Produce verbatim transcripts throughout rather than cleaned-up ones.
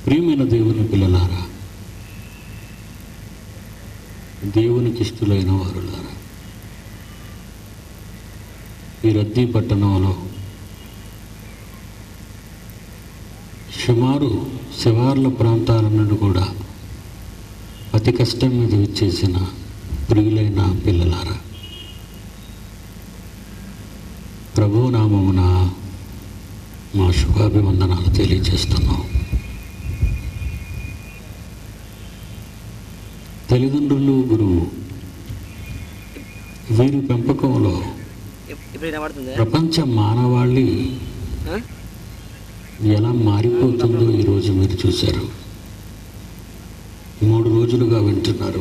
ప్రియమైన దేవుని పిల్లలారా, దేవునికి ఇష్టలైన వారులారా, ఈ రద్దీ పట్టణంలో సుమారు శివార్ల ప్రాంతాల నుండి కూడా అతి కష్టం మీద వచ్చేసిన ప్రియులైన పిల్లలారా, ప్రభునామమున మా శుభాభివందనాలు తెలియజేస్తున్నాం. తల్లిదండ్రులు, గురువు వీరి పెంపకంలో ప్రపంచ మానవాళి ఎలా మారిపోతుందో ఈరోజు మీరు చూశారు. మూడు రోజులుగా వింటున్నారు.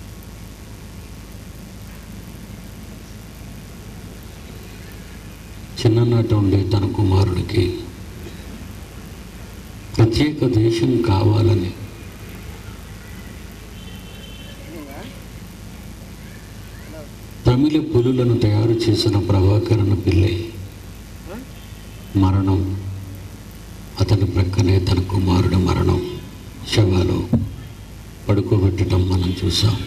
చిన్ననాటి ఉండే తన కుమారుడికి ప్రత్యేక దేశం కావాలని తమిళ పులులను తయారు చేసిన ప్రభాకరణ పిల్లై మరణం, అతని ప్రక్కనే తన కుమారుడు మరణం శవాలు పడుకోబెట్టడం మనం చూసాం.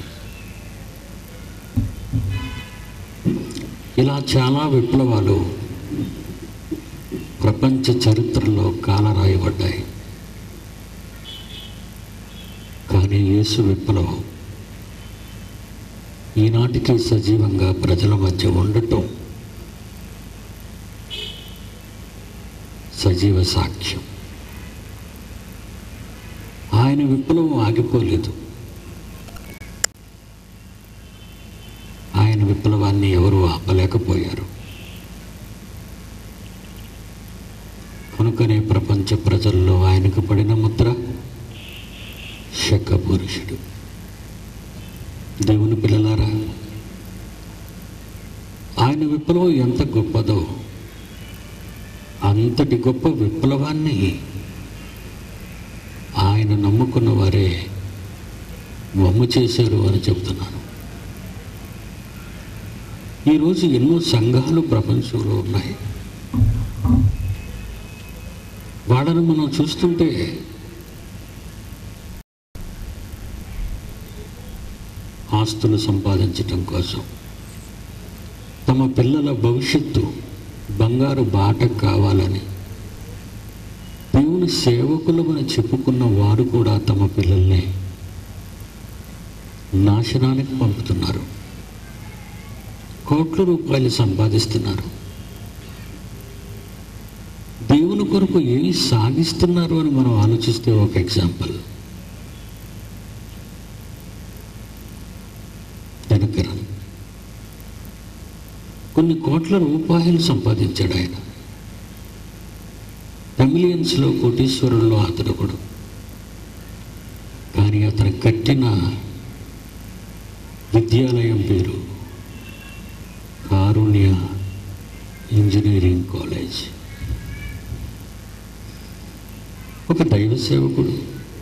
ఇలా చాలా విప్లవాలు ప్రపంచ చరిత్రలో కాలరాయబడ్డాయి. కానీ యేసు విప్లవం ఈనాటికి సజీవంగా ప్రజల మధ్య ఉండటం సజీవ సాక్ష్యం. ఆయన విప్లవం ఆగిపోలేదు. ఆయన విప్లవాన్ని ఎవరూ ఆపలేకపోయారు. కనుకనే ప్రపంచ ప్రజల్లో ఆయనకు పడిన ముద్ర శక పురుషుడు. దేవుని పిల్లలారా, ఆయన విప్లవం ఎంత గొప్పదో అంతటి గొప్ప విప్లవాన్ని ఆయన నమ్ముకున్న వారే వమ్ము చేశారు అని చెప్తున్నాను. ఈరోజు ఎన్నో సంఘాలు ప్రపంచంలో ఉన్నాయి. వాళ్ళను మనం చూస్తుంటే ఆస్తులు సంపాదించటం కోసం, తమ పిల్లల భవిష్యత్తు బంగారు బాట కావాలని దేవుని సేవకులమని చెప్పుకున్న వారు కూడా తమ పిల్లల్ని నాశనానికి పంపుతున్నారు. కోట్ల రూపాయలు సంపాదిస్తున్నారు. దేవుని కొరకు ఏమి సాగిస్తున్నారు అని మనం ఆలోచిస్తే ఒక ఎగ్జాంపుల్, దినకరన్ కొన్ని కోట్ల రూపాయలు సంపాదించాడు. ఆయన తమిళియన్స్లో కోటీశ్వరుల్లో అతడు కూడా. కానీ అతను కట్టిన విద్యాలయం పేరు కారుణ్య ఇంజనీరింగ్ కాలేజ్. ఒక దైవ సేవకుడు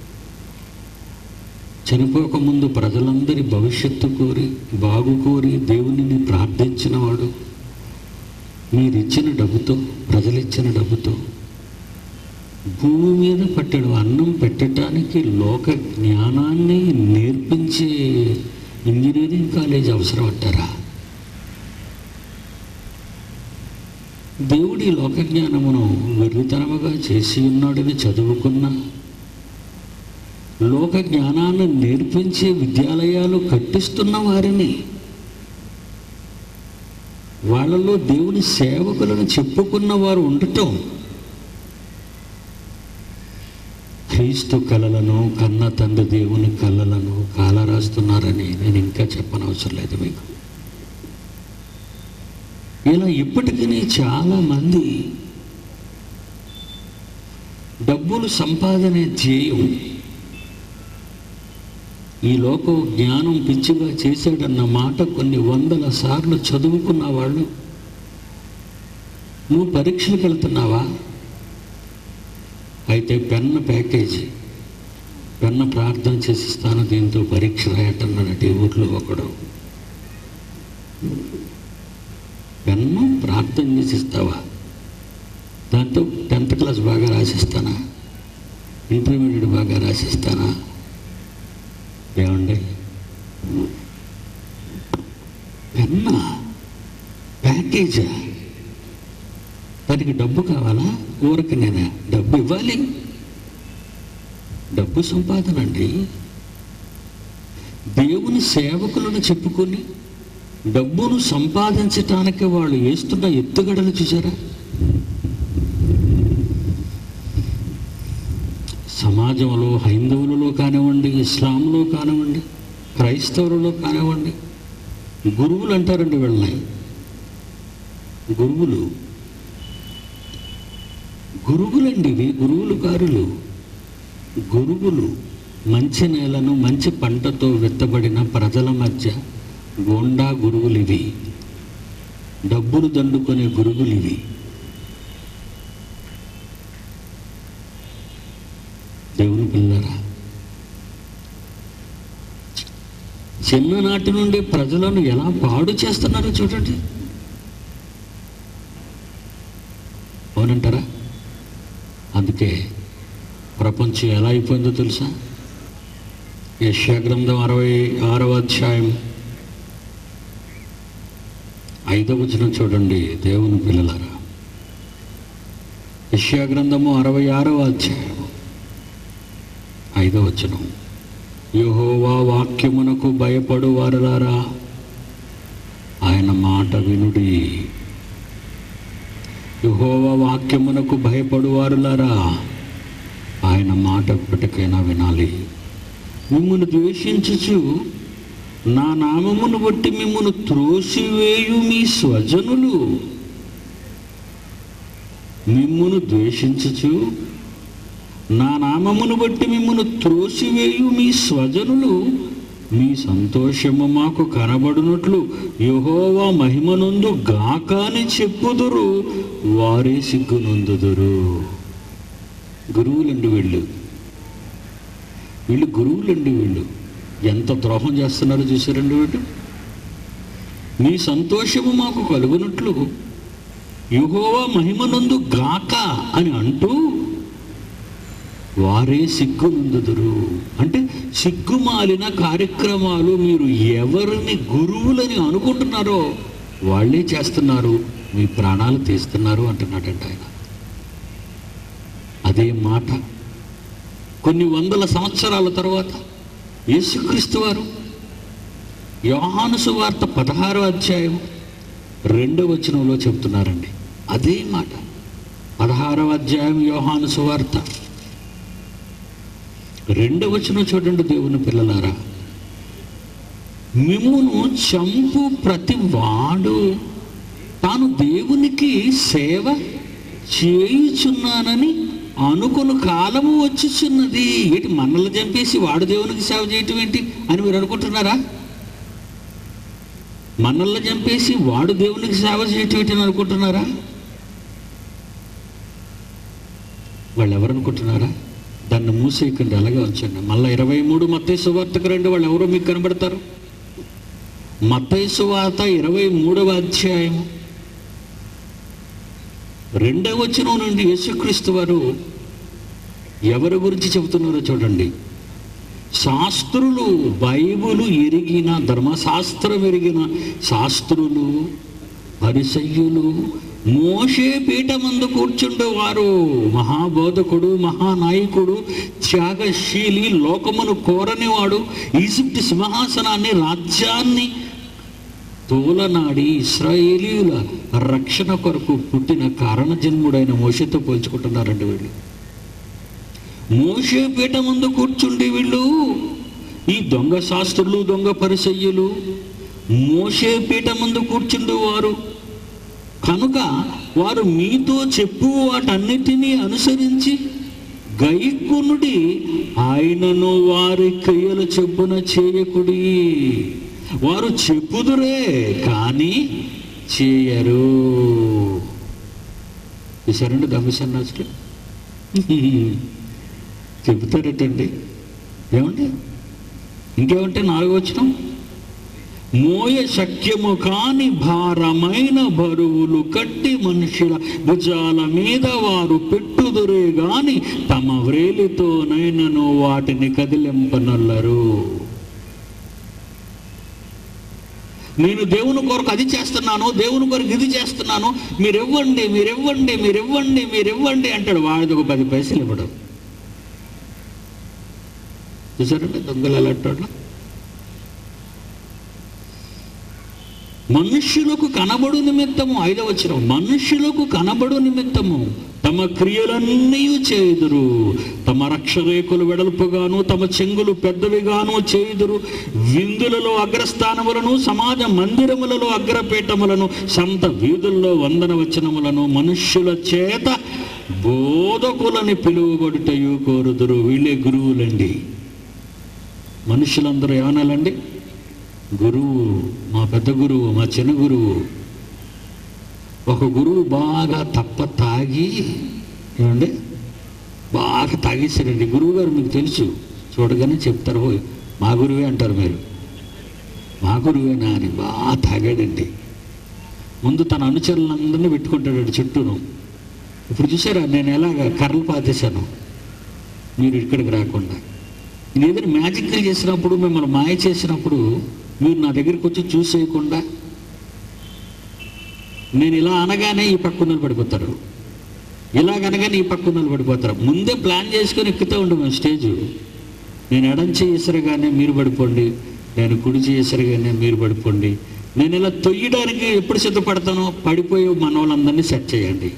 చనిపోకముందు ప్రజలందరి భవిష్యత్తు కోరి, బాగు కోరి దేవునిని ప్రార్థించిన వాడు మీరిచ్చిన డబ్బుతో, ప్రజలిచ్చిన డబ్బుతో భూమి మీద పట్టెడు అన్నం పెట్టడానికి లోక జ్ఞానాన్ని నేర్పించే ఇంజనీరింగ్ కాలేజ్ అవసరం అంటారా? దేవుడి లోక జ్ఞానమును వెర్రితనముగా చేసి ఉన్నాడని చదువుకున్న, లోక జ్ఞానాన్ని నేర్పించే విద్యాలయాలు కట్టిస్తున్న వారిని, వాళ్ళలో దేవుని సేవకులను చెప్పుకున్న వారు ఉండటం, క్రీస్తు కళలను కన్న తండ్రి దేవుని కళలను కాలరాస్తున్నారని నేను ఇంకా చెప్పనవసరం లేదు మీకు. ఇలా ఇప్పటికీ చాలామంది డబ్బులు సంపాదనే ధ్యేయం, ఈ లోక జ్ఞానం పిచ్చిగా చేశాడన్న మాట కొన్ని వందల సార్లు చదువుకున్న వాళ్ళు, నువ్వు పరీక్షలకు వెళ్తున్నావా? అయితే పెన్ను ప్యాకేజీ, పెన్ను ప్రార్థన చేసిస్తాను, దీంతో పరీక్ష రాయటన్నాడు ఊర్లో ఒకడు. పెన్ను ప్రార్థన చేసిస్తావా? దాంతో టెన్త్ క్లాస్ బాగా రాసిస్తానా? ఇంటర్మీడియట్ బాగా రాసిస్తానా? ఏమండి, పెన్నా, ప్యాకేజా? దానికి డబ్బు కావాలా? ఊరికి నేనే డబ్బు ఇవ్వాలి. డబ్బు సంపాదన అండి. దేవుని సేవకులను చెప్పుకొని డబ్బును సంపాదించటానికి వాళ్ళు వేస్తున్న ఎత్తుగడలు చూసారా? సమాజంలో హైందవులలో కానివ్వండి, ఇస్లాంలో కానివ్వండి, క్రైస్తవులలో కానివ్వండి, గురువులు అంటారండి వీళ్ళని. గురువులు గురువులండి ఇవి, గురువులు కారులు. గురువులు మంచి నేలను మంచి పంటతో విత్తబడిన ప్రజల మధ్య గోండా గురువులు ఇవి. డబ్బులు దండుకునే గురువులు ఇవి. దేవుని పిల్లరా, చిన్ననాటి నుండి ప్రజలను ఎలా పాడు చేస్తున్నారో చూడండి. అవునంటారా? అందుకే ప్రపంచం ఎలా అయిపోయిందో తెలుసా? యెషయా గ్రంథం అరవై ఆరవ అధ్యాయం ఐదవ వచనం చూడండి దేవుని పిల్లలారా. యెషయా గ్రంథము అరవై ఆరవ అధ్యాయం ఐదవ వచనం. యెహోవా వాక్యమునకు భయపడు వారులారా, ఆయన మాట వినుడి. యెహోవా వాక్యమునకు భయపడు వారులారా, ఆయన మాట ఇప్పటికైనా వినాలి. మిమ్మును ద్వేషించుచు నా నామమును బట్టి మిమ్మును త్రోసివేయు మీ స్వజనులు, మిమ్మును ద్వేషించుచు నా నామమును బట్టి మిమ్మును త్రోసివేయు మీ స్వజనులు మీ సంతోషము మాకు కనబడునట్లు యెహోవా మహిమనందు గాక అని చెప్పుదురు, వారే సిగ్గునందుదురు. గురువులండి వీళ్ళు, వీళ్ళు గురువులండి. వీళ్ళు ఎంత ద్రోహం చేస్తున్నారో చూసారండి. వీళ్ళు మీ సంతోషము మాకు కలుగునట్లు యెహోవా మహిమనందు గాక అని అంటూ వారే సిగ్గునందుదురు. అంటే సిగ్గుమాలిన కార్యక్రమాలు మీరు ఎవరిని గురువులని అనుకుంటున్నారో వాళ్ళే చేస్తున్నారు, మీ ప్రాణాలు తీస్తున్నారు అంటున్నాడంట ఆయన. అదే మాట కొన్ని వందల సంవత్సరాల తర్వాత యేసుక్రీస్తు వారు యోహాను సువార్త పదహారో అధ్యాయం రెండవ వచనంలో చెప్తున్నారండి. అదే మాట పదహారవ అధ్యాయం యోహాను సువార్త రెండవ వచనం చూడండి దేవుని పిల్లలారా. మిమ్మును చంపు ప్రతి వాడు తాను దేవునికి సేవ చేయుచున్నానని అనుకుని కాలము వచ్చుచున్నది. ఏంటి, మనల్ని చంపేసి వాడు దేవునికి సేవ చేయటం ఏంటి అని మీరు అనుకుంటున్నారా? మనల్ని చంపేసి వాడు దేవునికి సేవ చేయటం ఏంటి అని అనుకుంటున్నారా? వాళ్ళు ఎవరు అనుకుంటున్నారా? దాన్ని మూసేయకండి, అలాగే ఉంచండి. మళ్ళీ ఇరవై మూడు మత్తయి సువార్తకు రండి, వాళ్ళు ఎవరో మీకు కనబడతారు. మత్తయి సువార్త ఇరవై మూడవ అధ్యాయం రెండవ వచనం నుండి యేసుక్రీస్తు వారు ఎవరి గురించి చెబుతున్నారో చూడండి. శాస్త్రులు, బైబిలు ఎరిగిన, ధర్మశాస్త్రం ఎరిగిన శాస్త్రులు, పరిసయ్యులు మోషే పీఠమందు కూర్చుండేవారు. మహాబోధకుడు, మహానాయకుడు, త్యాగశీలి, లోకమును కోరనివాడు, ఈజిప్ట్ సింహాసనాన్ని, రాజ్యాన్ని తోలనాడి ఇశ్రాయేలీయుల రక్షణ కొరకు పుట్టిన కారణజన్ముడైన మోషేతో పోల్చుకుంటున్నారండి వీళ్ళు. మోషే పీఠమందు కూర్చుండి వీళ్ళు, ఈ దొంగ శాస్త్రులు, దొంగ పరిసయ్యులు మోషే పీఠమందు కూర్చుండేవారు కనుక వారు మీతో చెప్పు వాటన్నిటినీ అనుసరించి గైకొనుడి, ఆయనను వారి క్రియల చొప్పున చేయకుడి. వారు చెప్పుదురే కానీ చేయరు. చూసారండి దొంగ సన్నాసులు చెబుతారటండి. ఏమండి ఇంకేమంటే నాలుగో వచనం, మోయ శక్యము కాని భారమైన బరువులు కట్టి మనుషుల భుజాల మీద వారు పెట్టుదురే గాని తమ వ్రేలితోనైనను వాటిని కదిలింపనల్లరు. నేను దేవుని కొరకు అది చేస్తున్నాను, దేవుని కొరకు ఇది చేస్తున్నాను, మీరివ్వండి మీరివ్వండి మీరివ్వండి మీరివ్వండి అంటాడు. వాడిది ఒక పది పైసలు ఇవ్వడం. చూసారంటే దొంగలు అలాంటి మనుష్యులకు కనబడు నిమిత్తము, ఐదవ వచనం, మనుష్యులకు కనబడు నిమిత్తము తమ క్రియలన్నీ చేయుదురు, తమ రక్షరేకులు వెడల్పుగాను తమ చెంగులు పెద్దవిగాను చేయుదురు. విందులలో అగ్రస్థానములను, సమాజ మందిరములలో అగ్రపీఠములను, సంత వీధుల్లో వందన వచనములను మనుష్యుల చేత బోధకులని పిలువబడుటయు కోరుదురు. వీళ్ళే గురువులండి. మనుషులందరూ ఏమనాలండి? గురువు, మా పెద్ద గురువు, మా చిన్న గురువు. ఒక గురువు బాగా తప్ప తాగి ఏమండి బాగా తాగేసారండి. గురువు గారు మీకు తెలుసు, చూడగానే చెప్తారు, ఓ మా గురువే అంటారు మీరు. మా గురువేనా అని బాగా తాగాడండి. ముందు తన అనుచరులందరినీ పెట్టుకుంటాడండి చుట్టూను. ఇప్పుడు చూసారా నేను ఎలాగ కర్రలు పాతేశాను మీరు ఇక్కడికి రాకుండా. నేను ఏదైనా మ్యాజిక్లు చేసినప్పుడు, మిమ్మల్ని మాయ చేసినప్పుడు మీరు నా దగ్గరికి వచ్చి చూసేయకుండా నేను ఇలా అనగానే ఈ పక్కన పడిపోతారు, ఇలాగనగానే ఈ పక్కన పడిపోతారు. ముందే ప్లాన్ చేసుకొని ఎక్కుతూ ఉంటాం స్టేజ్. నేను ఎడం చేసరిగానే మీరు పడిపోండి, నేను కుడి చేసరిగానే మీరు పడిపోండి. నేను ఇలా తొయ్యడానికి ఎప్పుడు సిద్ధపడతానో పడిపోయి మన వాళ్ళందరినీ సెట్ చేయండి.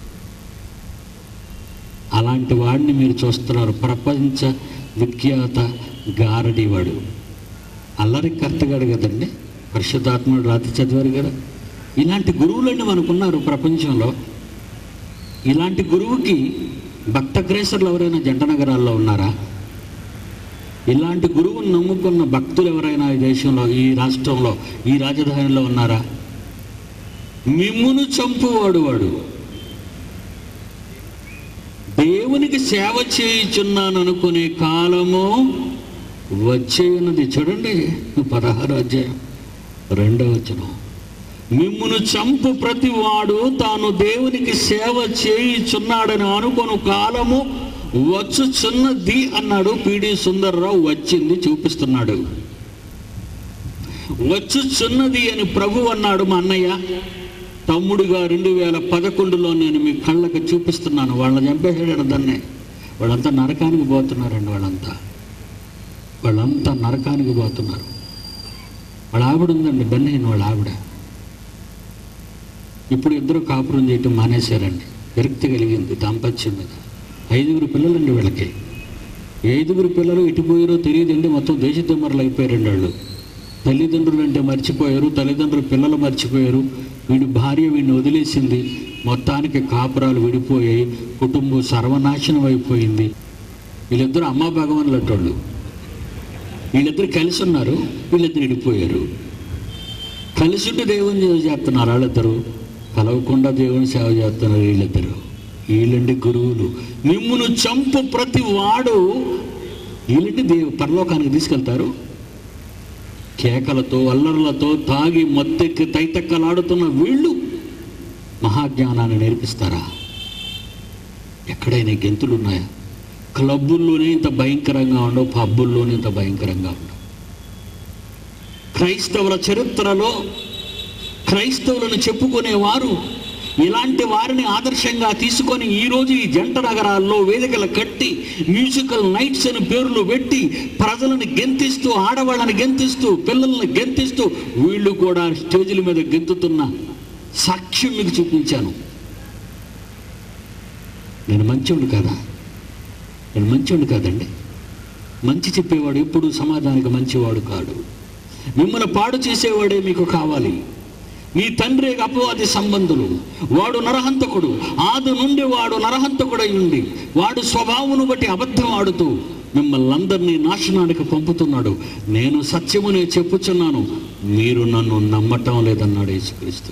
అలాంటి వాడిని మీరు చూస్తున్నారు. ప్రపంచ విఖ్యాత గారడీవాడు, అల్లరి కర్తగాడు కదండి. పరిశుద్ధాత్ముడు రాత్రి చదివారు కదా. ఇలాంటి గురువులన్నీ మనకున్నారు ప్రపంచంలో. ఇలాంటి గురువుకి భక్తగ్రేసర్లు ఎవరైనా జంట నగరాల్లో ఉన్నారా? ఇలాంటి గురువుని నమ్ముకున్న భక్తులు ఎవరైనా ఈ దేశంలో, ఈ రాష్ట్రంలో, ఈ రాజధానిలో ఉన్నారా? మిమ్మును చంపువాడు వాడు. దేవునికి సేవ చేయుచున్నాను అనుకునే కాలము వచ్చేయున్నది. చూడండి పదహారు అధ్యాయం రెండవ వచనం, మిమ్మును చంపు ప్రతి వాడు తాను దేవునికి సేవ చేయుచున్నాడని అనుకుని కాలము వచ్చుచున్నది అన్నాడు. పిడి సుందర్రావు వచ్చింది చూపిస్తున్నాడు. వచ్చుచున్నది అని ప్రభు అన్నాడు. మా అన్నయ్య తమ్ముడుగా రెండు వేల పదకొండులో నేను మీ కళ్ళకు చూపిస్తున్నాను. వాళ్ళని చంపేసాడు దాన్నే. వాళ్ళంతా నరకానికి పోతున్నారండి. వాళ్ళంతా వాళ్ళంతా నరకానికి పోతున్నారు. వాళ్ళ ఆవిడ ఉందండి, బన్నయ్యన వాళ్ళ ఆవిడ. ఇప్పుడు ఇద్దరు కాపురం చేయటం మానేశారండి. విరక్తి కలిగింది దాంపత్యం మీద. ఐదుగురు పిల్లలండి వీళ్ళకి. ఐదుగురు పిల్లలు ఇటుపోయారో తెలియదండి. మొత్తం దేశదిమ్మరులు అయిపోయారండి వాళ్ళు. తల్లిదండ్రులు అంటే మర్చిపోయారు, తల్లిదండ్రులు పిల్లలు మర్చిపోయారు. వీడి భార్య వీడిని వదిలేసింది. మొత్తానికి కాపురాలు విడిపోయాయి, కుటుంబం సర్వనాశనం అయిపోయింది. వీళ్ళిద్దరు అమ్మా భగవాన్లు అట్టోళ్ళు. వీళ్ళిద్దరు కలిసి ఉన్నారు, వీళ్ళిద్దరు విడిపోయారు. కలిసి ఉంటే దేవుని సేవ చేస్తున్నారు వాళ్ళిద్దరు, కలవకుండా దేవుని సేవ చేస్తున్నారు వీళ్ళిద్దరు. వీళ్ళండి గురువులు. మిమ్మును చంపు ప్రతి వాడు, వీళ్ళండి దేవు పరలోకానికి తీసుకెళ్తారు. కేకలతో అల్లర్లతో తాగి మొత్తెక్కి తైతక్కలాడుతున్న వీళ్ళు మహాజ్ఞానాన్ని నేర్పిస్తారా? ఎక్కడైనా గెంతులు ఉన్నాయా? క్లబ్బుల్లోనే ఇంత భయంకరంగా ఉండవు, పబ్బుల్లోనే ఇంత భయంకరంగా ఉండవు. క్రైస్తవుల చరిత్రలో క్రైస్తవులను చెప్పుకునేవారు ఇలాంటి వారిని ఆదర్శంగా తీసుకొని ఈరోజు ఈ జంట నగరాల్లో వేదికలు కట్టి మ్యూజికల్ నైట్స్ అని పేర్లు పెట్టి ప్రజలను గెంతిస్తూ, ఆడవాళ్ళని గెంతిస్తూ, పిల్లల్ని గెంతిస్తూ వీళ్ళు కూడా స్టేజీల మీద గెంతుతున్న సాక్ష్యం మీకు చూపించాను. నేను మంచోడు కాదా? నేను మంచోడు కాదండి. మంచి చెప్పేవాడు ఎప్పుడు సమాజానికి మంచివాడు కాడు. మిమ్మల్ని పాడు చేసేవాడే మీకు కావాలి. మీ తండ్రి అపవాది సంబంధులు. వాడు నరహంతకుడు. ఆది నుండి వాడు నరహంతకుడై ఉండి వాడు స్వభావమును బట్టి అబద్ధం ఆడుతూ మిమ్మల్ని అందరినీ నాశనానికి పంపుతున్నాడు. నేను సత్యమునే చెప్పుచున్నాను, మీరు నన్ను నమ్మటం లేదన్నాడు యేసుక్రీస్తు.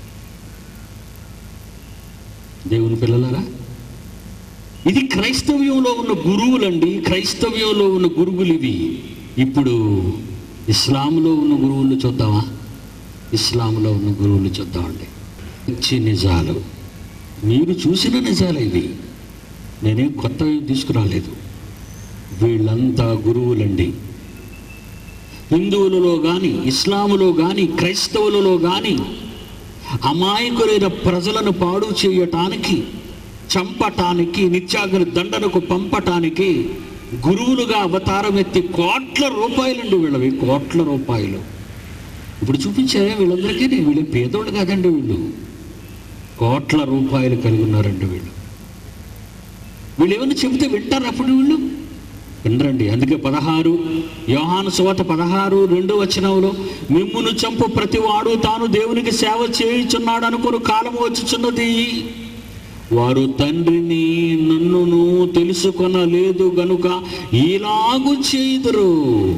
దేవుని పిల్లలారా, ఇది క్రైస్తవ్యంలో ఉన్న గురువులండి. క్రైస్తవ్యంలో ఉన్న గురువులు ఇవి. ఇప్పుడు ఇస్లాంలో ఉన్న గురువులు చూద్దామా? ఇస్లాంలో ఉన్న గురువులు చూద్దామండి. మంచి నిజాలు, మీరు చూసిన నిజాలు ఇవి, నేనేం కొత్తవి తీసుకురాలేదు. వీళ్ళంతా గురువులండి. హిందువులలో కానీ, ఇస్లాములో కానీ, క్రైస్తవులలో కానీ అమాయకులైన ప్రజలను పాడు చేయటానికి, చంపటానికి, నిత్యాగ్ని దండనకు పంపటానికి గురువులుగా అవతారం ఎత్తి కోట్ల రూపాయలండి వీళ్ళవి, కోట్ల రూపాయలు. ఇప్పుడు చూపించారే వీళ్ళందరికీ, వీళ్ళు పేదోళ్ళు కాదండి, వీళ్ళు కోట్ల రూపాయలు కలిగి ఉన్నారండి. వీళ్ళు వీళ్ళు ఏమన్నా చెబితే వింటారు అప్పుడు? వీళ్ళు వినరండి. అందుకే పదహారు యోహాను సువార్త పదహారు రెండో వచనంలో, మిమ్మును చంపు ప్రతివాడు తాను దేవునికి సేవ చేయుచున్నాడు అనుకుని కాలం వచ్చుచున్నది, వారు తండ్రిని నన్నును తెలుసుకొనలేదు గనుక ఇలాగు చేయుదురు.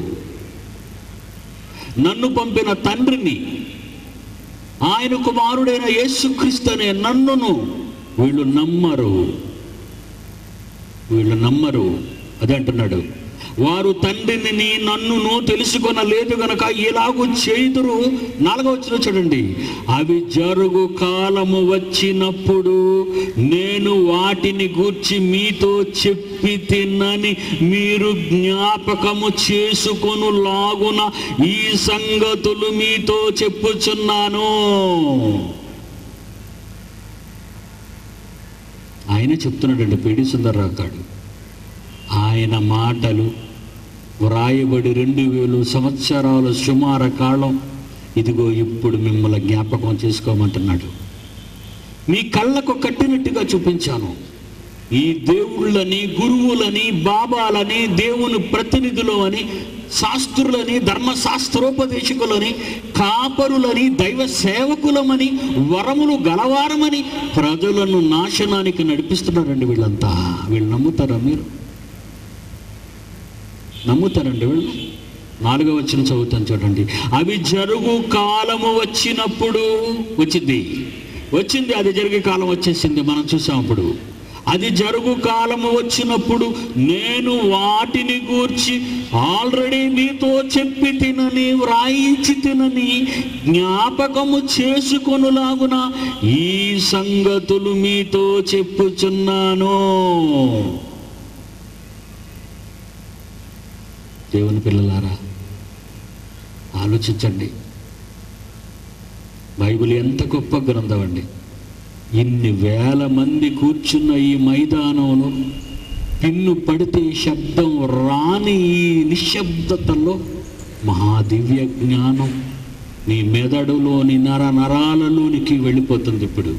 నన్ను పంపిన తండ్రిని, ఆయన కుమారుడైన యేసుక్రీస్తు అనే నన్నును వీళ్ళు నమ్మరు, వీళ్ళు నమ్మరు. అదే అంటున్నాడు, వారు తండ్రిని నన్నును తెలుసుకొనలేదు గనక ఇలాగూ చేయుదురు. నాలుగో వచనం చూడండి, అవి జరుగు కాలము వచ్చినప్పుడు నేను వాటిని గూర్చి మీతో చెప్పి తిన్నని మీరు జ్ఞాపకము చేసుకొను లాగున ఈ సంగతులు మీతో చెప్పుచున్నాను. ఆయన చెప్తున్నాడండి, పిడి సుందర్రావు గారు. ఆయన మాటలు వ్రాయబడి రెండు వేలు సంవత్సరాల సుమార కాలం ఇదిగో ఇప్పుడు మిమ్మల్ని జ్ఞాపకం చేసుకోమంటున్నాడు. మీ కళ్ళకు కట్టినట్టుగా చూపించాను. ఈ దేవుళ్ళని, గురువులని, బాబాలని, దేవుని ప్రతినిధులు అని, శాస్త్రులని, ధర్మశాస్త్రోపదేశకులని, కాపరులని, దైవ సేవకులమని, వరములు గలవారమని ప్రజలను నాశనానికి నడిపిస్తున్నారండి వీళ్ళంతా. వీళ్ళు నమ్ముతారా? మీరు నమ్ముతారండి వీళ్ళు? నాలుగో వచనం చదువుతాను చూడండి, అవి జరుగు కాలము వచ్చినప్పుడు, వచ్చింది వచ్చింది అది జరిగే కాలం వచ్చేసింది, మనం చూసాం. అప్పుడు అది జరుగు కాలము వచ్చినప్పుడు నేను వాటిని గూర్చి ఆల్రెడీ మీతో చెప్పి తినని, వ్రాయించి తినని, జ్ఞాపకము చేసుకొనులాగున ఈ సంగతులు మీతో చెప్పుచున్నాను. దేవుని పిల్లలారా, ఆలోచించండి. బైబిల్ ఎంత గొప్ప గ్రంథం అండి. ఇన్ని వేల మంది కూర్చున్న ఈ మైదానంలో పిన్ను పడితే శబ్దం రాని ఈ నిశ్శబ్దతలో మహాదివ్య జ్ఞానం నీ మెదడులోని నర నరాలలోనికి వెళ్ళిపోతుంది. ఇప్పుడు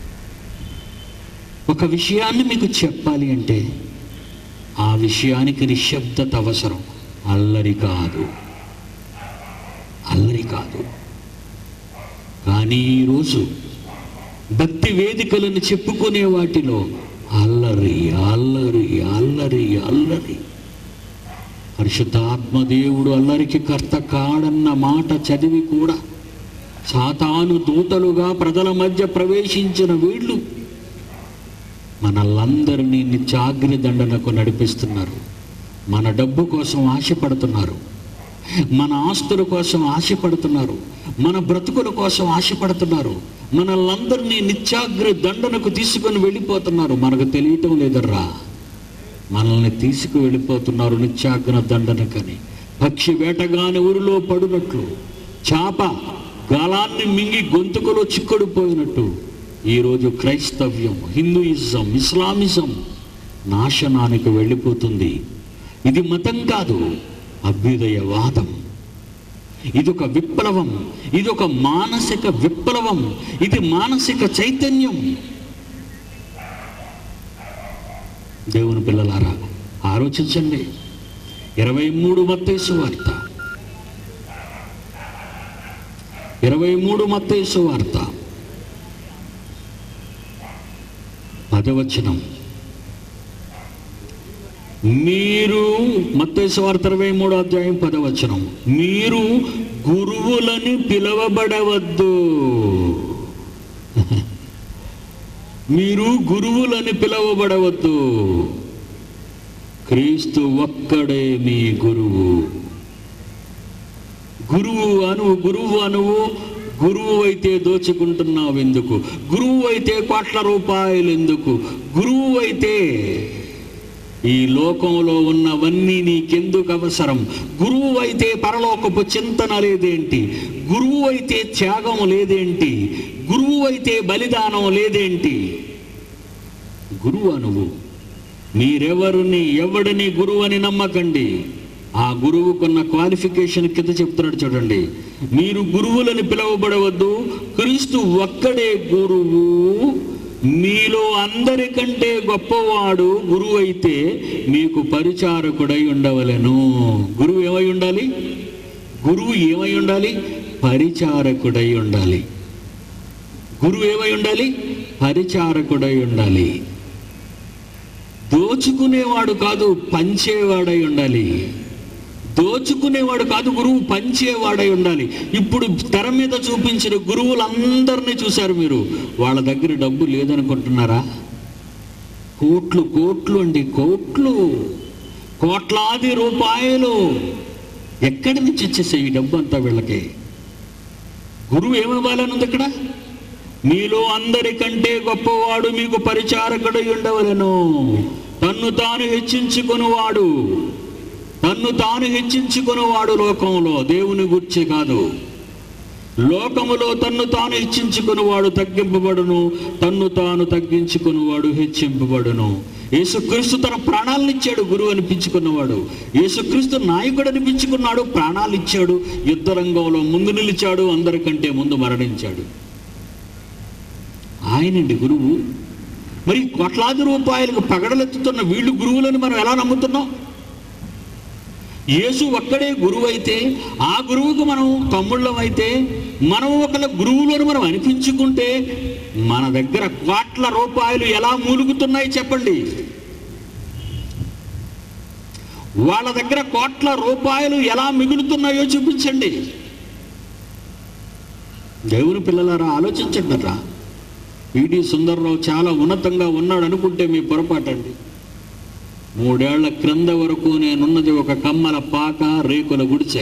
ఒక విషయాన్ని మీకు చెప్పాలి అంటే ఆ విషయానికి నిశ్శబ్దత అవసరం. అల్లరి కాదు, అల్లరి కాదు. కానీ ఈరోజు భక్తి వేదికలను చెప్పుకునే వాటిలో అల్లరి అల్లరి అల్లరి అల్లరి. పరిశుద్ధాత్మదేవుడు అల్లరికి కర్త కాడన్న మాట చదివి కూడా సాతాను దూతలుగా ప్రజల మధ్య ప్రవేశించిన వీళ్ళు మనల్లందరినీ నిత్యాగ్ని దండనకు నడిపిస్తున్నారు. మన డబ్బు కోసం ఆశపడుతున్నారు, మన ఆస్తుల కోసం ఆశపడుతున్నారు, మన బ్రతుకుల కోసం ఆశపడుతున్నారు, మనల్లందరినీ నిత్యాగ్ని దండనకు తీసుకొని వెళ్ళిపోతున్నారు. మనకు తెలియటం లేదర్రా, మనల్ని తీసుకు వెళ్ళిపోతున్నారు నిత్యాగ్ని దండనకని. పక్షి వేటగాని ఊరిలో పడినట్లు, చాప గాలాన్ని మింగి గొంతుకులో చిక్కుడిపోయినట్టు ఈరోజు క్రైస్తవ్యం, హిందూయిజం, ఇస్లామిజం నాశనానికి వెళ్ళిపోతుంది. ఇది మతం కాదు, అభ్యుదయవాదం. ఇదొక విప్లవం, ఇదొక మానసిక విప్లవం, ఇది మానసిక చైతన్యం. దేవుని పిల్లలారా, ఆలోచించండి. ఇరవై మూడు మత్తయి సువార్త, ఇరవై మూడు మత్తయి సువార్త పదవచనం. మీరు, మత్తయి సువార్త ఇరవై మూడో అధ్యాయం పదవచనం, మీరు గురువులని పిలవబడవద్దు. మీరు గురువులని పిలవబడవద్దు, క్రీస్తు ఒక్కడే మీ గురువు. గురువు అనువు గురువు అనువు గురువు అయితే దోచుకుంటున్నావు ఎందుకు? గురువు అయితే కోట్ల రూపాయలు ఎందుకు? గురువు అయితే ఈ లోకంలో ఉన్నవన్నీ నీకెందుకు అవసరం? గురువు అయితే పరలోకపు చింతన లేదేంటి? గురువు అయితే త్యాగం లేదేంటి? గురువు అయితే బలిదానం లేదేంటి? గురువు అనువు. మీరెవరిని ఎవడిని గురువు అని నమ్మకండి. ఆ గురువుకున్న క్వాలిఫికేషన్ కింద చెప్తున్నాడు చూడండి. మీరు గురువులని పిలువబడవద్దు, క్రీస్తు ఒక్కడే గురువు. మీలో అందరికంటే గొప్పవాడు గురువు అయితే మీకు పరిచారకుడై ఉండవలెను. గురువు ఏమై ఉండాలి? గురువు ఏమై ఉండాలి? పరిచారకుడై ఉండాలి. గురువు ఏమై ఉండాలి? పరిచారకుడై ఉండాలి. దోచుకునేవాడు కాదు, పంచేవాడై ఉండాలి. దోచుకునేవాడు కాదు, గురువు పంచేవాడై ఉండాలి. ఇప్పుడు తెర మీద చూపించిన గురువులందరినీ చూశారు మీరు. వాళ్ళ దగ్గర డబ్బు లేదనుకుంటున్నారా? కోట్లు కోట్లు అండి, కోట్లు కోట్లాది రూపాయలు ఎక్కడి నుంచి వచ్చేసాయి ఈ డబ్బు అంతా వీళ్ళకి? గురువు ఏమివ్వాలని ఉంది ఇక్కడ? మీలో అందరికంటే గొప్పవాడు మీకు పరిచారకుడై ఉండవలెను. తన్ను తాను హెచ్చించుకొనువాడు తన్ను తాను హెచ్చించుకొనువాడు లోకంలో దేవుని గూర్చి కాదు. లోకములో తన్ను తాను హెచ్చించుకొనువాడు తగ్గింపబడును, తన్ను తాను తగ్గించుకొనువాడు హెచ్చింపబడును. యేసుక్రీస్తు తన ప్రాణాలను ఇచ్చాడు గురువు అనిపించుకున్నవాడు. యేసుక్రీస్తు నాయకుడు అనిపించుకున్నాడు, ప్రాణాలు ఇచ్చాడు. యుద్ధ రంగంలో ముందు నిలిచాడు, అందరికంటే ముందు మరణించాడు. ఆయనండి గురువు. మరి కోట్లాది రూపాయలకు పగడలెత్తుతున్న వీళ్ళు గురువులని మనం ఎలా నమ్ముతున్నాం? యేసు ఒక్కడే గురువు అయితే, ఆ గురువుకు మనం తమ్ముళ్ళం అయితే, మనం ఒకళ్ళ గురువులను మనం అనిపించుకుంటే మన దగ్గర కోట్ల రూపాయలు ఎలా మూలుగుతున్నాయి చెప్పండి? వాళ్ళ దగ్గర కోట్ల రూపాయలు ఎలా మిగులుతున్నాయో చూపించండి. దేవుని పిల్లలారా, ఆలోచించండి రా. పిడి సుందర్రావు చాలా ఉన్నతంగా ఉన్నాడు అనుకుంటే మీ పొరపాటండి. మూడేళ్ల క్రింద వరకు నేనున్నది ఒక కమ్మల పాక, రేకుల గుడిసె.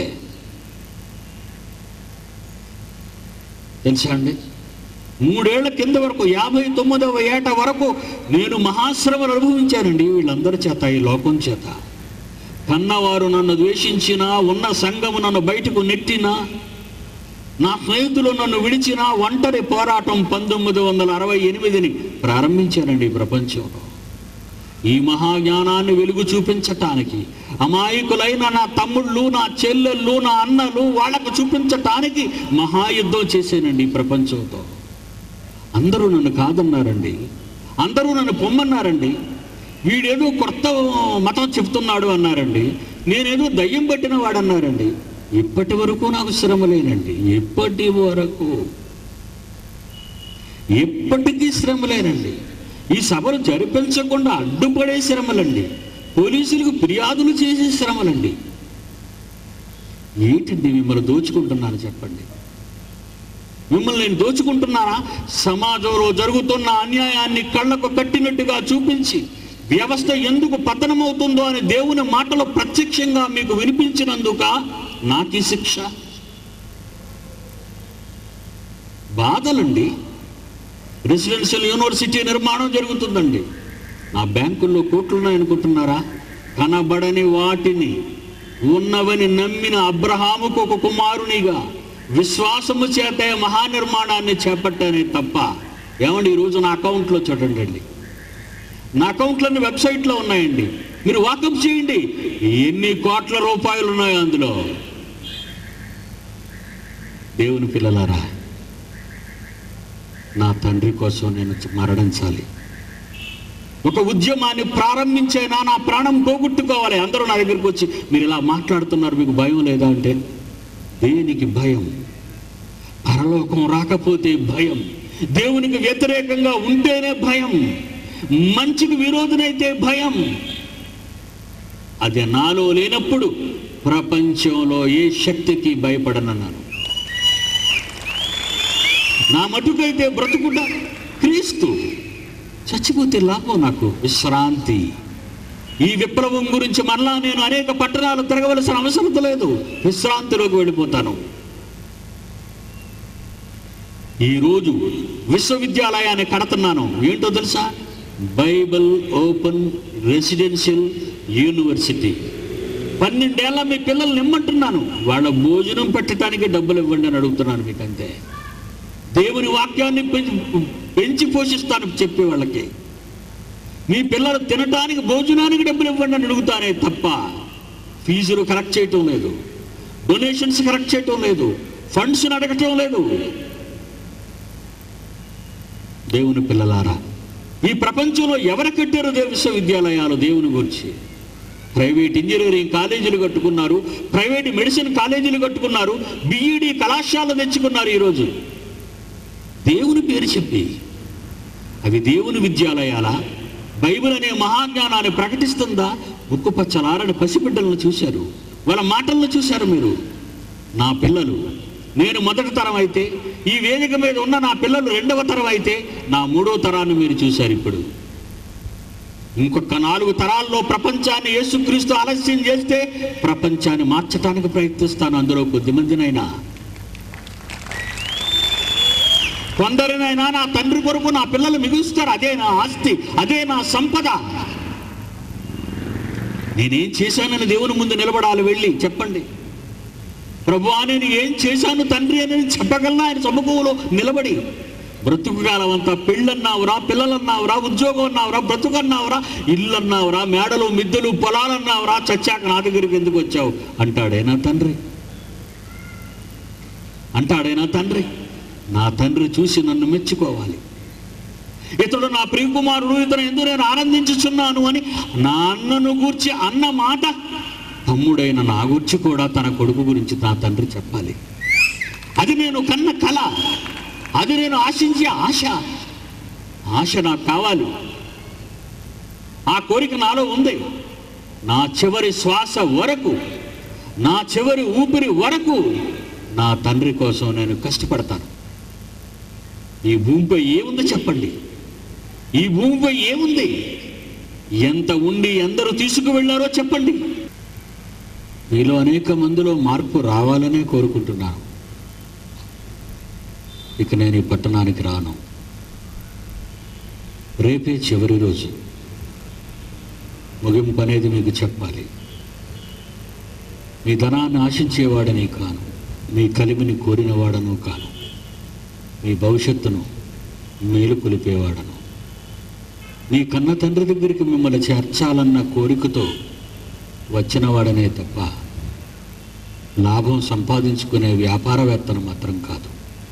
తెలుసా అండి? మూడేళ్ల కింద వరకు, యాభై తొమ్మిదవ ఏట వరకు నేను మహాశ్రమలు అనుభవించానండి వీళ్ళందరి చేత, ఈ లోకం చేత. కన్నవారు నన్ను ద్వేషించినా, ఉన్న సంఘము నన్ను బయటకు నెట్టినా, నా స్నేహితులు నన్ను విడిచిన ఒంటరి పోరాటం పంతొమ్మిది వందల అరవై ఎనిమిదిని ప్రారంభించానండి ప్రపంచంలో. ఈ మహాజ్ఞానాన్ని వెలుగు చూపించటానికి, అమాయకులైన నా తమ్ముళ్ళు, నా చెల్లెళ్ళు, నా అన్నలు వాళ్ళకు చూపించటానికి మహాయుద్ధం చేశానండి ప్రపంచంతో. అందరూ నన్ను కాదన్నారండి, అందరూ నన్ను పొమ్మన్నారండి. వీడేదో కొత్త మతం చెప్తున్నాడు అన్నారండి, నేనేదో దయ్యం పట్టిన వాడన్నారండి. ఇప్పటి వరకు నాకు శ్రమలేనండి, ఇప్పటి వరకు ఎప్పటికీ శ్రమలేనండి. ఈ సభలు జరిపించకుండా అడ్డుపడే శ్రమలండి, పోలీసులకు ఫిర్యాదులు చేసే శ్రమలండి. ఏంటండి మిమ్మల్ని దోచుకుంటున్నాను చెప్పండి? మిమ్మల్ని నేను దోచుకుంటున్నానా? సమాజంలో జరుగుతున్న అన్యాయాన్ని కళ్ళకు కట్టినట్టుగా చూపించి వ్యవస్థ ఎందుకు పతనమవుతుందో అని దేవుని మాటలు ప్రత్యక్షంగా మీకు వినిపించినందుక నాకీ శిక్ష. బాధలండి. రెసిడెన్షియల్ యూనివర్సిటీ నిర్మాణం జరుగుతుందండి. నా బ్యాంకుల్లో కోట్లున్నాయనుకుంటున్నారా? కనబడని వాటిని ఉన్నవని నమ్మిన అబ్రహాముకు ఒక కుమారునిగా విశ్వాసము చేత మహానిర్మాణాన్ని చేపట్టానే తప్ప. ఏమండి, ఈరోజు నా అకౌంట్లో చూడండి అండి, నా అకౌంట్లన్నీ వెబ్సైట్లో ఉన్నాయండి. మీరు వాకప్ చేయండి, ఎన్ని కోట్ల రూపాయలు ఉన్నాయో అందులో. దేవుని పిల్లలారా, నా తండ్రి కోసం నేను మరణించాలి. ఒక ఉద్యమాన్ని ప్రారంభించైనా నా ప్రాణం పోగొట్టుకోవాలి. అందరూ నా దగ్గరికి వచ్చి మీరు ఇలా మాట్లాడుతున్నారు, మీకు భయం లేదా అంటే, దేనికి భయం? పరలోకం రాకపోతే భయం, దేవునికి వ్యతిరేకంగా ఉంటేనే భయం, మంచికి విరోధనైతే భయం. అది నాలో లేనప్పుడు ప్రపంచంలో ఏ శక్తికి భయపడనన్నాను. నా మటుకైతే బ్రతుకుట క్రీస్తు, చచ్చిపోతే లాభం నాకు విశ్రాంతి. ఈ విప్లవం గురించి మరలా నేను అనేక పట్టణాలు తిరగవలసిన అవసరం లేదు, విశ్రాంతిలోకి వెళ్ళిపోతాను. ఈరోజు విశ్వవిద్యాలయాన్ని కడుతున్నాను. ఏంటో తెలుసా? Bible open residential university. పన్నెండేళ్ల మీ పిల్లల్ని ఇమ్మంటున్నాను, వాళ్ళ భోజనం పెట్టడానికి డబ్బులు ఇవ్వండి అని అడుగుతున్నాను. మీకు అంతే. దేవుని వాక్యాన్ని పెంచి పోషిస్తాను చెప్పే వాళ్ళకి. మీ పిల్లలు తినటానికి భోజనానికి డబ్బులు ఇవ్వండి అని అడుగుతానే తప్ప ఫీజులు కలెక్ట్ చేయటం లేదు, డొనేషన్స్ కలెక్ట్ చేయటం లేదు, ఫండ్స్ అడగటం లేదు. దేవుని పిల్లలారా, ఈ ప్రపంచంలో ఎవరు కట్టారు దేవ విశ్వవిద్యాలయాలు? దేవుని గురించి ప్రైవేట్ ఇంజనీరింగ్ కాలేజీలు కట్టుకున్నారు, ప్రైవేట్ మెడిసిన్ కాలేజీలు కట్టుకున్నారు, బిఈడి కళాశాలలు తెచ్చుకున్నారు. ఈరోజు దేవుని పేరు చెప్పి అవి దేవుని విద్యాలయాల బైబిల్ అనే మహాజ్ఞానాన్ని ప్రకటిస్తుందా? ముక్కు పచ్చలారని పసిబిడ్డలను చూశారు, వాళ్ళ మాటలను చూశారు మీరు. నా పిల్లలు, నేను మొదటి తరం అయితే, ఈ వేదిక మీద ఉన్న నా పిల్లలు రెండవ తరం అయితే, నా మూడో తరాన్ని మీరు చూశారు. ఇప్పుడు ఇంకొక నాలుగు తరాల్లో ప్రపంచాన్ని యేసుక్రీస్తు ఆలస్యం చేస్తే ప్రపంచాన్ని మార్చడానికి ప్రయత్నిస్తాను. అందులో కొద్దిమందినైనా, కొందరినైనా నా తండ్రి కొరకు నా పిల్లలు మిగులుస్తారు. అదే నా ఆస్తి, అదే నా సంపద. నేనేం చేశానని దేవుని ముందు నిలబడాలి. వెళ్ళి చెప్పండి, ప్రభువా నేను ఏం చేశాను తండ్రి అని చెప్పగలనా? ఆయన సముఖంలో నిలబడి బ్రతుకు కాలం అంతా పెళ్ళన్నావురా, పిల్లలన్నావురా, ఉద్యోగం అన్నావురా, బ్రతుకన్నావురా, ఇల్లు అన్నావురా, మేడలు మిద్దెలు పొలాలన్నావురా, చచ్చాక నా దగ్గరికి ఎందుకు వచ్చావు అంటాడేనా తండ్రి? అంటాడేనా తండ్రి? నా తండ్రి చూసి నన్ను మెచ్చుకోవాలి. ఇతడు నా ప్రియకుమారుడు, ఇతను ఎందుకు నేను ఆనందించుచున్నాను అని నా అన్నను గూర్చి అన్న మాట తమ్ముడైన నా గూర్చి కూడా తన కొడుకు గురించి నా తండ్రి చెప్పాలి. అది నేను కన్న కళ, అది నేను ఆశించే ఆశ. ఆశ నాకు కావాలి, ఆ కోరిక నాలో ఉంది. నా చివరి శ్వాస వరకు, నా చివరి ఊపిరి వరకు నా తండ్రి కోసం నేను కష్టపడతాను. ఈ భూమిపై ఏముంది చెప్పండి? ఈ భూమిపై ఏముంది? ఎంత ఉండి ఎందరూ తీసుకువెళ్ళారో చెప్పండి. మీలో అనేక మందిలో మార్పు రావాలనే కోరుకుంటున్నాను. ఇక నేను ఈ పట్టణానికి రాను. రేపే చివరి రోజు. ముగింపు అనేది మీకు చెప్పాలి. మీ ధనాన్ని ఆశించేవాడని కాను, మీ కలిమిని కోరినవాడను కాను, మీ భవిష్యత్తును మేలు కొలిపేవాడను. మీ కన్న తండ్రి దగ్గరికి మిమ్మల్ని చేర్చాలన్న కోరికతో వచ్చినవాడనే తప్ప లాభం సంపాదించుకునే వ్యాపారవేత్తను మాత్రం కాదు.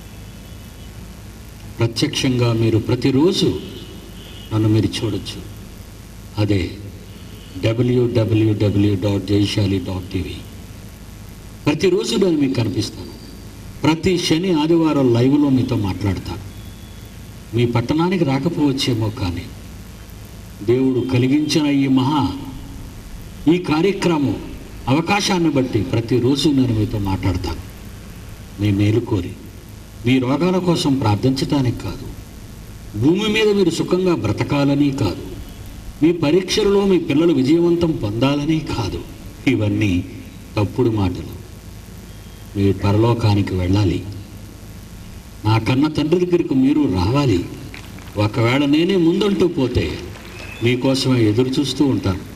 ప్రత్యక్షంగా మీరు ప్రతిరోజు నన్ను మీరు చూడొచ్చు. అదే WWW dot Jaishali dot TV. ప్రతిరోజు నేను మీకు కనిపిస్తాను. ప్రతి శని ఆదివారం లైవ్లో మీతో మాట్లాడతాను. మీ పట్టణానికి రాకపోవచ్చేమో, కానీ దేవుడు కలిగించిన ఈ మహా ఈ కార్యక్రమం అవకాశాన్ని బట్టి ప్రతిరోజు నేను మీతో మాట్లాడతాను. మీ మేలు కోరి, మీ రోగాల కోసం ప్రార్థించటానికి కాదు, భూమి మీద మీరు సుఖంగా బ్రతకాలని కాదు, మీ పరీక్షలలో మీ పిల్లలు విజయవంతం పొందాలని కాదు. ఇవన్నీ తప్పుడు మాటలు. మీ పరలోకానికి వెళ్ళాలి. నా కన్న తండ్రి దగ్గరికి మీరు రావాలి. ఒకవేళ నేనే ముందంటూ పోతే మీకోసమే ఎదురు చూస్తూ ఉంటాను.